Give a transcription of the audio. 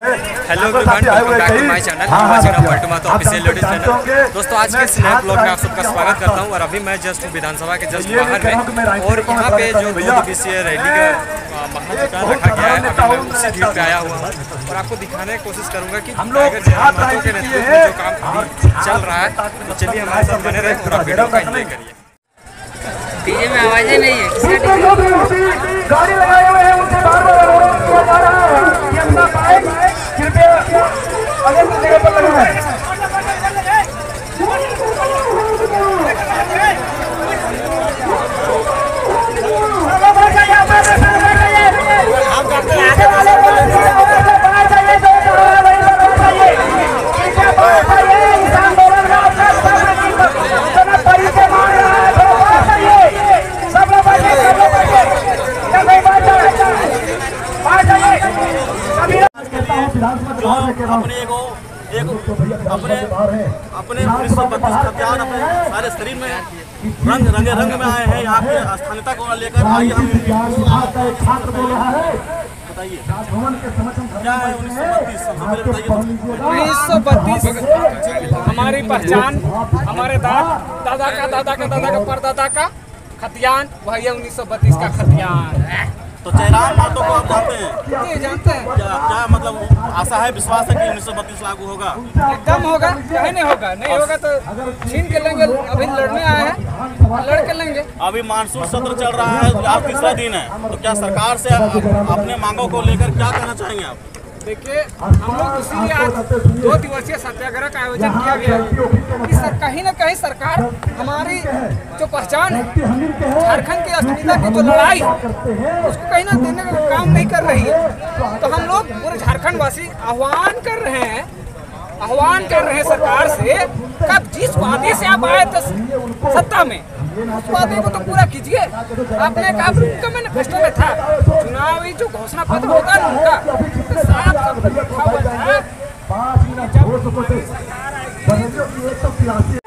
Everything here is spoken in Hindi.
Hello everyone, welcome back to my channel official ladies channel. दोस्तों, आज के इस नए ब्लॉग में आप सबका स्वागत करता हूं। और अभी मैं जस्ट विधानसभा के जस्ट बाहर में, और यहाँ पे जो 2 दिवसीय रैली का महाजुटान रखा गया है, अभी मैं उसी भीड़ पे आया हुआ हूँ और आपको दिखाने की कोशिश करूँगा कि टाइगर जयराम के नेतृत्व में जो काम चल रहा है। तो चलिए हमारे साथ बने रहे, पूरा वीडियो का एंजॉय करिए। डीजे में आवाजें नहीं है, गाड़ी लगाए हुए हैं, उनसे बार-बार अनुरोध किया जा रहा है कि अपना बाइक कृपया अगले जगह पर लगाएं। अपने 1932 खतियान अपने सारे शरीर में रंग में आए हैं। यहाँ की स्थानीयता को लेकर आइए हम बताइए क्या है 1932 हमारी पहचान, हमारे दादा का परदादा का खतियान, वही है 1932 का खतियान। तो जयराम महतो को आप जानते हैं? ये जानते हैं। क्या मतलब आशा है, विश्वास है कि 1932 लागू होगा? एकदम होगा, कहीं नहीं होगा। नहीं होगा तो छीन के लेंगे। अभी लड़ने आए हैं, लड़ के लेंगे। अभी मानसून सत्र चल रहा है, आज तीसरा दिन है, तो क्या सरकार से अपने मांगों को लेकर क्या कहना चाहेंगे आप? देखिए, हम लोग इसीलिए आज 2 दिवसीय सत्याग्रह का आयोजन किया गया है कि कहीं न कहीं सरकार हमारी जो पहचान है, झारखंड की अस्मिता की जो लड़ाई है, उसको कहीं ना देने का काम नहीं कर रही है। तो हम लोग पूरे झारखंड वासी आह्वान कर रहे हैं सरकार से, कब जिस वादे से आप आए थे सत्ता में, उस वादे को तो पूरा कीजिए। आपने कहा उनका मैनिफेस्टो में था, चुनावी जो घोषणा पत्र होता है उनका तो साफ लिखा हुआ था।